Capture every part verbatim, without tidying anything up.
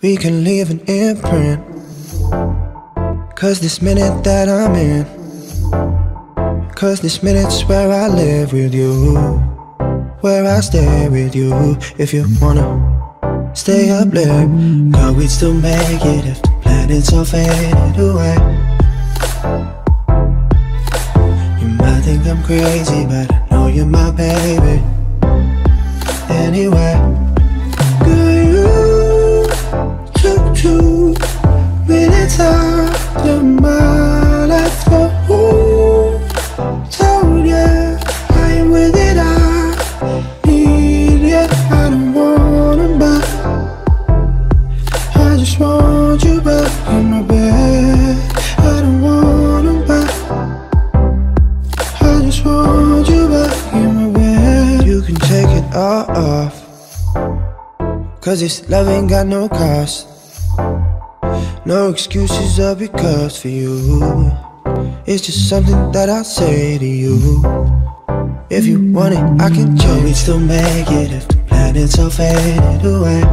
We can leave an imprint, 'cause this minute that I'm in, 'cause this minute's where I live with you, where I stay with you. If you wanna stay up late, girl, we'd still make it if the planets all faded away. You might think I'm crazy, but I know you're my baby. Anyway, girl, you took two minutes out of my life for who told ya I ain't with it, I need ya. I don't wanna buy, I just want you back in my bed. I don't wanna buy, I just want you back in my bed. You can take it all off, 'cause this love ain't got no cost. No excuses or because for you. It's just something that I say to you. If you want it, I can show. We'd still make it if the planets all faded away.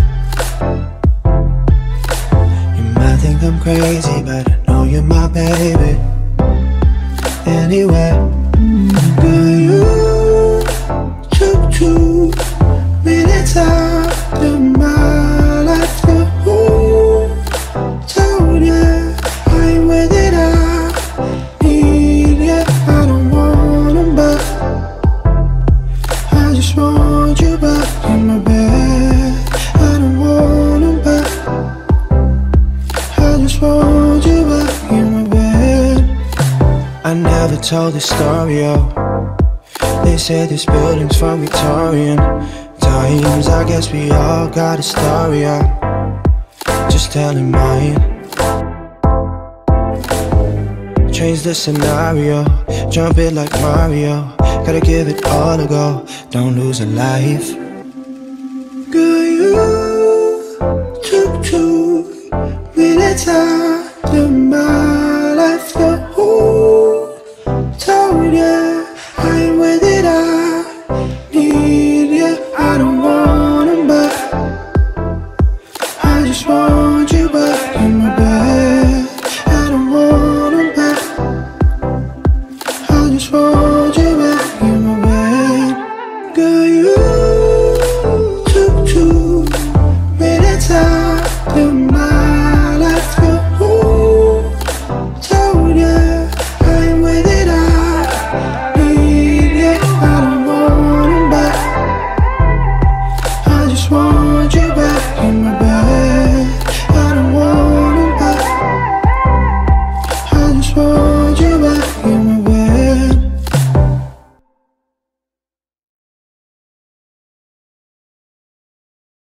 You might think I'm crazy, but I know you're my baby. Anyway, girl, you took two minutes out of my life for who told ya I ain't with it, I need ya. I don't wanna buy, I just want you back in my bed. I don't wanna buy, I just want you back in my bed. I never told this story, yo. They say this building's from Victorian times. I guess we all got a story, I'm just telling mine. Change the scenario, jump it like Mario. Gotta give it all a go, don't lose a life. Girl, you took two minutes out of my life for who told ya I ain't with it, I need ya. I don't wanna buy, I just want you back in my bed. I don't wanna buy, I just want you back in my bed. Girl, you took two minutes out of my life for who told ya I ain't with it, I need ya. I don't wanna buy, I just want you